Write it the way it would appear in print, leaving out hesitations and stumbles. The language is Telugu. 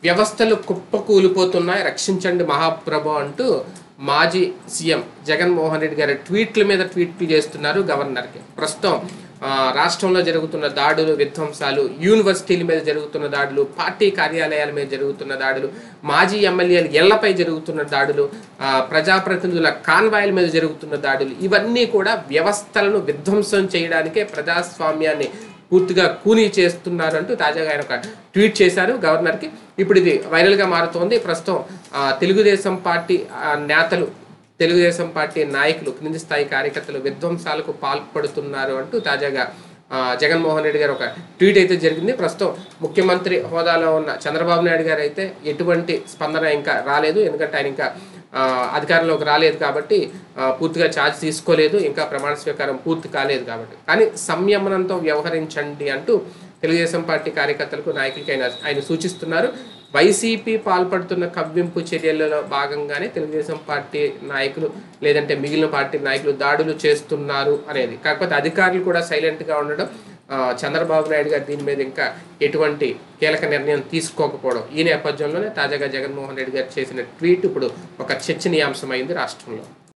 వ్యవస్థలు కుప్పకూలిపోతున్నాయి, రక్షించండి మహాప్రభు అంటూ మాజీ సీఎం జగన్మోహన్ రెడ్డి గారి ట్వీట్ల మీద ట్వీట్లు చేస్తున్నారు గవర్నర్కి. ప్రస్తుతం రాష్ట్రంలో జరుగుతున్న దాడులు, విధ్వంసాలు, యూనివర్సిటీల మీద జరుగుతున్న దాడులు, పార్టీ కార్యాలయాల మీద జరుగుతున్న దాడులు, మాజీ ఎమ్మెల్యేల ఇళ్లపై జరుగుతున్న దాడులు, ప్రజాప్రతినిధుల కాన్వాయ్ల మీద జరుగుతున్న దాడులు, ఇవన్నీ కూడా వ్యవస్థలను విధ్వంసం చేయడానికే, ప్రజాస్వామ్యాన్ని పూర్తిగా కూనీ చేస్తున్నారు అంటూ తాజాగా ఆయన ఒక ట్వీట్ చేశారు గవర్నర్కి. ఇప్పుడు ఇది వైరల్గా మారుతోంది. ప్రస్తుతం తెలుగుదేశం పార్టీ నేతలు, తెలుగుదేశం పార్టీ నాయకులు, క్రింది స్థాయి కార్యకర్తలు విధ్వంసాలకు పాల్పడుతున్నారు అంటూ తాజాగా జగన్మోహన్ రెడ్డి గారు ఒక ట్వీట్ అయితే జరిగింది. ప్రస్తుతం ముఖ్యమంత్రి హోదాలో ఉన్న చంద్రబాబు నాయుడు గారు అయితే ఎటువంటి స్పందన ఇంకా రాలేదు. ఎందుకంటే ఆయన ఇంకా అధికారంలోకి రాలేదు కాబట్టి పూర్తిగా ఛార్జ్ తీసుకోలేదు, ఇంకా ప్రమాణ స్వీకారం పూర్తి కాలేదు కాబట్టి. కానీ సంయమనంతో వ్యవహరించండి అంటూ తెలుగుదేశం పార్టీ కార్యకర్తలకు, నాయకులకి ఆయన సూచిస్తున్నారు. వైసీపీ పాల్పడుతున్న కవ్వింపు చర్యలలో భాగంగానే తెలుగుదేశం పార్టీ నాయకులు లేదంటే మిగిలిన పార్టీ నాయకులు దాడులు చేస్తున్నారు అనేది. కాకపోతే అధికారులు కూడా సైలెంట్గా ఉండడం, చంద్రబాబు నాయుడు గారు దీని మీద ఇంకా ఎటువంటి కీలక నిర్ణయం తీసుకోకపోవడం, ఈ నేపథ్యంలోనే తాజాగా జగన్మోహన్ రెడ్డి గారు చేసిన ట్వీట్ ఇప్పుడు ఒక చర్చనీయాంశమైంది రాష్ట్రంలో.